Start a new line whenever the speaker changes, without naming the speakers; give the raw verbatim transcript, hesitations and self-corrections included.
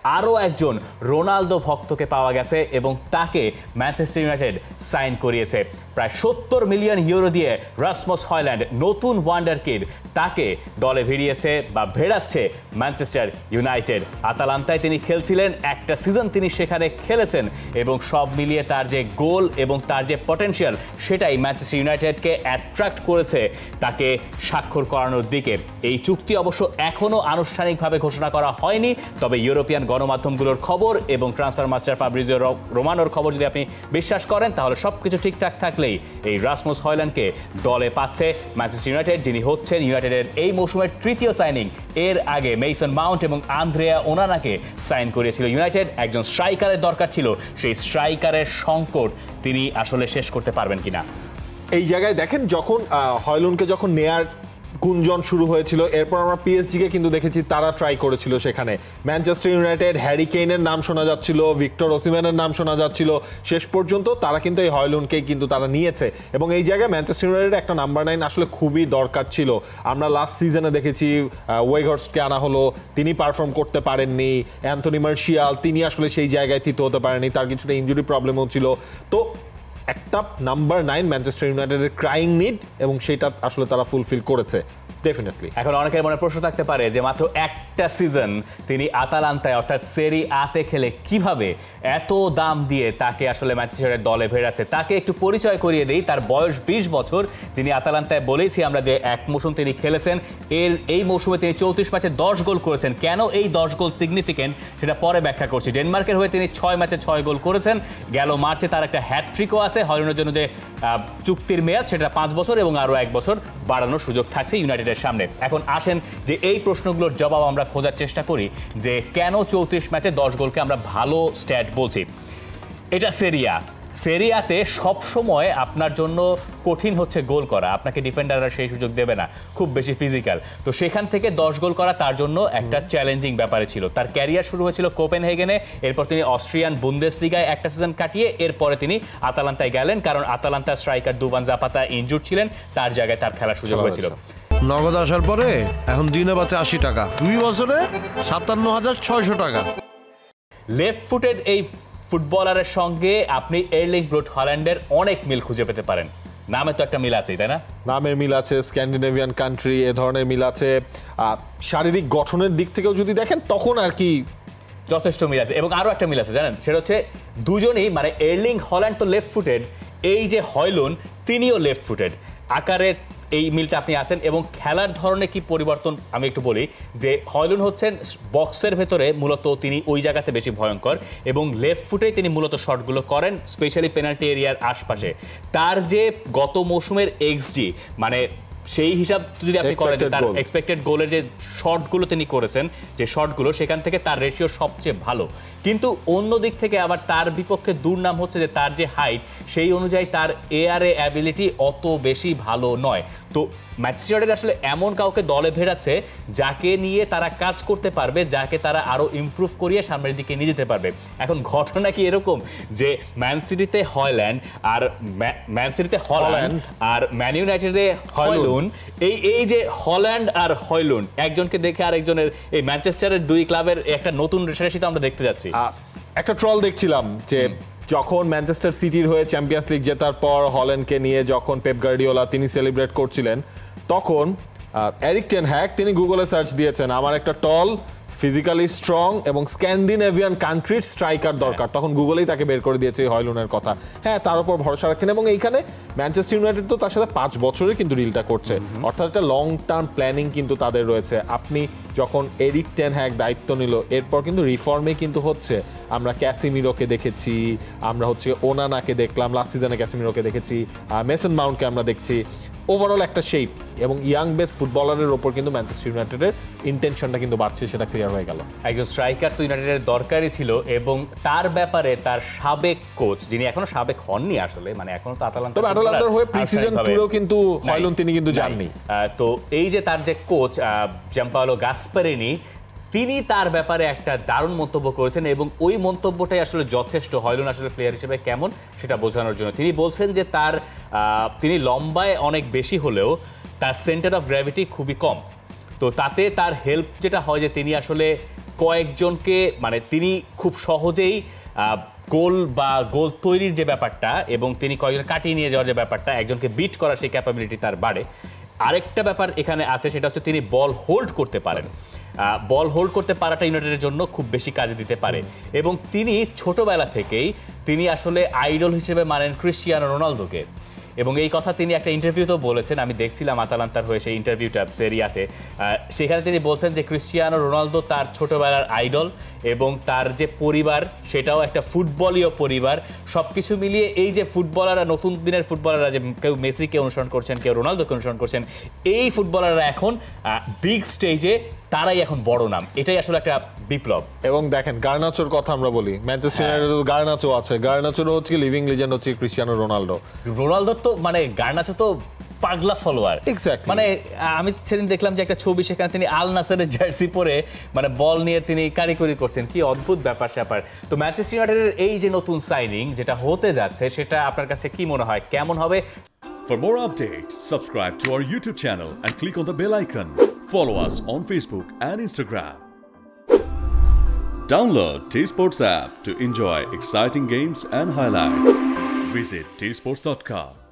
আরও একজন রোনালদো ভক্তকে পাওয়া গেছে এবং তাকে ম্যানচেস্টার ইউনাইটেড সাইন করিয়েছে। প্রায় সত্তর মিলিয়ন ইউরো দিয়ে রাসমস হয়ল্যান্ড নতুন ওয়ান্ডার কিড তাকে দলে ভিড়িয়েছে বা ভেড়াচ্ছে ম্যানচেস্টার ইউনাইটেড। আতালান্তায় তিনি খেলছিলেন, একটা সিজন তিনি সেখানে খেলেছেন এবং সব মিলিয়ে তার যে গোল এবং তার যে পটেনশিয়াল সেটাই ম্যানচেস্টার ইউনাইটেডকে অ্যাট্রাক্ট করেছে তাকে স্বাক্ষর করানোর দিকে। এই চুক্তি অবশ্য এখনও আনুষ্ঠানিকভাবে ঘোষণা করা হয়নি, তবে ইউরোপিয়ান গণমাধ্যমগুলোর খবর এবং ট্রান্সফার মাস্টার ফাব্রিজিও রোমানোর খবর যদি আপনি বিশ্বাস করেন তাহলে সব কিছু ঠিকঠাক থাকলেই এই রাসমস হয়ল্যান্ডকে দলে পাচ্ছে ম্যানচেস্টার ইউনাইটেড, যিনি হচ্ছেন ইউনাইটেডের এই মৌসুমের তৃতীয় সাইনিং। এর আগে মেইসন মাউন্ট এবং আন্দ্রেয়া ওনানাকে সাইন করেছিল ইউনাইটেড। একজন স্ট্রাইকারের দরকার ছিল, সেই স্ট্রাইকারের সংকট তিনি আসলে শেষ করতে পারবেন কিনা।
এই জায়গায় দেখেন, যখন হয়লুন্ডকে যখন নেয়ার গুঞ্জন শুরু হয়েছিল, এরপর আমরা পিএসজিকে কিন্তু দেখেছি তারা ট্রাই করেছিল। সেখানে ম্যানচেস্টার ইউনাইটেড, হ্যারি কেইনের নাম শোনা যাচ্ছিল, ভিক্টর ওসিম্যানের নাম শোনা যাচ্ছিল, শেষ পর্যন্ত তারা কিন্তু এই হয়লুন্ডকেই কিন্তু তারা নিয়েছে। এবং এই জায়গায় ম্যানচেস্টার ইউনাইটেড একটা নাম্বার নাইন আসলে খুবই দরকার ছিল। আমরা লাস্ট সিজনে দেখেছি ওয়েঘর্স্টকে আনা হলো, তিনি পারফর্ম করতে পারেননি। অ্যান্থনি মার্শিয়াল তিনি আসলে সেই জায়গায় থিত হতে পারেননি, তার কিছুটা ইনজুরি প্রবলেমও ছিল। তো একটা নাম্বার নাইন ম্যানচেস্টার ইউনাইটেডের ক্রাইং নিড এবং সেটা আসলে তারা ফুলফিল করেছে ডেফিনেটলি।
এখন অনেকের মনে প্রশ্ন থাকতে পারে যে মাত্র একটা সিজন তিনি আতালান্তায় অর্থাৎ সেরি আতে খেলে কিভাবে এত দাম দিয়ে তাকে আসলে ম্যানচেস্টারের দলে ভেড়াচ্ছে। তাকে একটু পরিচয় করিয়ে দিই, তার বয়স বিশ বছর। যিনি আতালান্তায় বলেছি আমরা যে এক মৌসুম তিনি খেলেছেন, এর এই মৌসুমে তিনি চৌত্রিশ ম্যাচে দশ গোল করেছেন। কেন এই দশ গোল সিগনিফিকেন্ট সেটা পরে ব্যাখ্যা করছি। ডেনমার্কের হয়ে তিনি ছয় ম্যাচে ছয় গোল করেছেন। গেল মার্চে তার একটা হ্যাটট্রিকও আছে। হয়লুন্ডের জন্য যে চুক্তির মেয়াদ সেটা পাঁচ বছর এবং আরও এক বছর বাড়ানোর সুযোগ থাকছে ইউনাইটেডের সামনে। এখন আসেন যে এই প্রশ্নগুলোর জবাব আমরা খোঁজার চেষ্টা করি যে কেন চৌত্রিশ ম্যাচে দশ গোলকে আমরা ভালো স্ট্যাট বলছি। এটা সেরিয়া। সেরিয়াতে সবসময় আপনার জন্য কঠিন হচ্ছে গোল করা, আপনাকে ডিফেন্ডাররা সেই সুযোগ দেবে না, খুব বেশি ফিজিক্যাল। তো সেখান থেকে দশ গোল করা তার জন্য একটা চ্যালেঞ্জিং ব্যাপারে ছিল। তার ক্যারিয়ার শুরু হয়েছিল কোপেনহেগেনে, এরপর তিনি অস্ট্রিয়ান বুন্দেসলিগায় একটা সিজন কাটিয়ে এরপরে তিনি আতালান্তায় গেলেন, কারণ Atalanta striker Duvan Zapata injured ছিলেন, তার জায়গায় তার খেলার সুযোগ হয়েছিল।
নগদ আসার পরে এখন দিনে বাঁচে আশি টাকা, দুই বছরে সাতান্ন হাজার ছয়শো টাকা।
লেফট ফুটেড এই ফুটবলারের সঙ্গে আপনি এর্লিং ব্রুট হল্যান্ডের অনেক মিল খুঁজে পেতে পারেন। নামে তো একটা মিল আছে, তাই না?
নামের মিল আছে, স্ক্যান্ডিনেভিয়ান কান্ট্রি, এ ধরনের মিল আছে। শারীরিক গঠনের দিক থেকেও যদি দেখেন তখন আর কি
যথেষ্ট মিল আছে। এবং আরও একটা মিল আছে জানেন, সেটা হচ্ছে দুজনেই মানে এর্লিং হল্যান্ড তো লেফট ফুটেড, এই যে হয়লুন্ড তিনিও লেফট ফুটেড। আকারে এই মিলটা আপনি আছেন এবং খেলার ধরনে কি পরিবর্তন আমি একটু বলি যে হয়লুন্ড হচ্ছেন বক্সের ভেতরে মূলত তিনি ওই জায়গাতে বেশি ভয়ঙ্কর এবং লেফট ফুটেই তিনি মূলত শটগুলো করেন, স্পেশালি পেনাল্টি এরিয়ার আশপাশে। তার যে গত মৌসুমের এক্সজি মানে সেই হিসাব যদি আপনি করেন তার এক্সপেক্টেড গোলের যে শটগুলো তিনি করেছেন, যে শটগুলো সেখান থেকে তার রেশিও সবচেয়ে ভালো। কিন্তু অন্য দিক থেকে আবার তার বিপক্ষে দুর্নাম হচ্ছে যে তার যে হাইট সেই অনুযায়ী তার এআরএ অ্যাবিলিটি অত বেশি ভালো নয়। তো ম্যানচেস্টার ইউনাইটেড আসলে এমন কাউকে দলে ভেড়াচ্ছে যাকে নিয়ে তারা কাজ করতে পারবে, যাকে তারা আরো ইমপ্রুভ করিয়ে সামনের দিকে নিয়ে যেতে পারবে। এখন ঘটনা কি এরকম যে ম্যান সিটিতে হয়ল্যান্ড আর ম্যান সিটিতে হল্যান্ড আর ম্যান ইউনাইটেডে হয়লুন্ড, এই এই যে হল্যান্ড আর হয়লুন্ড একজনকে দেখে আরেকজনের এই ম্যানচেস্টারের দুই ক্লাবের একটা নতুন রেশারেশি তো আমরা দেখতে যাচ্ছি।
একটা ট্রল দেখছিলাম যে যখন ম্যানচেস্টার সিটির হয়ে চ্যাম্পিয়ন্স লিগ জেতার পর হল্যান্ডকে নিয়ে যখন পেপ গার্ডিওলা তিনি সেলিব্রেট করছিলেন, তখন এরিক টেন হ্যাগ তিনি গুগলে সার্চ দিয়েছেন আমার একটা টল ফিজিক্যালি স্ট্রং এবং স্ক্যান্ডিনেভিয়ান কান্ট্রির স্ট্রাইকার দরকার, তখন গুগলেই তাকে বের করে দিয়েছে হয়লুন্ডের কথা। হ্যাঁ, তার উপর ভরসা রাখেন এবং এইখানে ম্যানচেস্টার ইউনাইটেড তো তার সাথে পাঁচ বছরে কিন্তু ডিলটা করছে, অর্থাৎ একটা লং টার্ম প্ল্যানিং কিন্তু তাদের রয়েছে। আপনি যখন এরিক টেন হ্যাগ দায়িত্ব নিল এরপর কিন্তু রিফর্মে কিন্তু হচ্ছে, আমরা ক্যাসিমিরোকে দেখেছি, আমরা হচ্ছে ওনানাকে দেখলাম, লাস্ট সিজনে ক্যাসিমিরোকে দেখেছি, মেসন মাউন্টকে আমরা দেখছি। ওভারঅল একটা শেপ এবং ইয়াং বেস্ট ফুটবলারের ওপর কিন্তু ম্যানচেস্টার ইউনাইটেডের ইন্টেনশনটা কিন্তু বাড়ছে, সেটা ক্লিয়ার হয়ে গেল।
একজন স্ট্রাইকার তো ইউনাইটেডের দরকারই ছিল এবং তার ব্যাপারে তার সাবেক কোচ, যিনি এখনো সাবেক হননি আসলে, মানে এখনো তো আতালান্তা,
তবে আতালান্তার হয়ে প্রি-সিজন টুরেও কিন্তু হয়লুন্ড তিনি কিন্তু যাননি।
তো এই যে তার যে কোচ জাম্পাওলো গাসপারিনি, তিনি তার ব্যাপারে একটা দারুণ মন্তব্য করেছেন এবং ওই মন্তব্যটাই আসলে যথেষ্ট হয়লুন্ড আসলে প্লেয়ার হিসেবে কেমন সেটা বোঝানোর জন্য। তিনি বলছেন যে তার তিনি লম্বায় অনেক বেশি হলেও তার সেন্টার অফ গ্র্যাভিটি খুবই কম, তো তাতে তার হেল্প যেটা হয় যে তিনি আসলে কয়েকজনকে মানে তিনি খুব সহজেই গোল বা গোল তৈরির যে ব্যাপারটা এবং তিনি কয়েকজন কাটিয়ে নিয়ে যাওয়ার যে ব্যাপারটা একজনকে বিট করার সেই ক্যাপাবিলিটি তার বাড়ে। আরেকটা ব্যাপার এখানে আছে, সেটা হচ্ছে তিনি বল হোল্ড করতে পারেন। বল হোল্ড করতে পারাটা ইউনাইটেডের জন্য খুব বেশি কাজে দিতে পারে এবং তিনি ছোটবেলা থেকেই তিনি আসলে আইডল হিসেবে মানেন ক্রিশ্চিয়ানো রোনালদোকে এবং এই কথা তিনি একটা ইন্টারভিউতেও বলেছেন। আমি দেখছিলাম আতালান্তার হয়ে সেই ইন্টারভিউটা সেরিয়াতে, সেখানে তিনি বলছেন যে ক্রিশ্চিয়ানো রোনালদো তার ছোটবেলার আইডল এবং তার যে পরিবার সেটাও একটা ফুটবলীয় পরিবার। সব কিছু মিলিয়ে এই যে ফুটবলাররা, নতুন দিনের ফুটবলাররা, যে কেউ মেসিকে অনুসরণ করছেন, কেউ রোনালদোকে অনুসরণ করছেন, এই ফুটবলাররা এখন বিগ স্টেজে তারাই এখন বড় নাম। এটাই আসলে একটা বিপ্লব।
এবং দেখেন গার্নাচোর কথা আমরা বলি, ম্যানচেস্টার ইউনাইটেড গার্নাচো আছে, গার্নাচোর হচ্ছে লিভিং লিজেন্ড হচ্ছে ক্রিশ্চিয়ানো রোনালদো।
রোনালদো তো মানে গার্নাচো তো পাগলা ফলোয়ার।
এক্স্যাক্টলি।
মানে আমি সেদিন দেখলাম যে একটা ছবি, সেখানে তিনি আল নাসেরের জার্সি পরে মানে বল নিয়ে তিনি কারিগরি করছেন, কি অদ্ভুত ব্যাপার স্যাপার। তো ম্যানচেস্টার ইউনাইটেডের এই যে নতুন সাইনিং যেটা হতে যাচ্ছে, সেটা আপনার কাছে কি মনে হয়, কেমন হবে?
For more updates, subscribe to our YouTube channel and click on the bell icon. Follow us on Facebook and Instagram. Download TSports app to enjoy exciting games and highlights. Visit T sports dot com.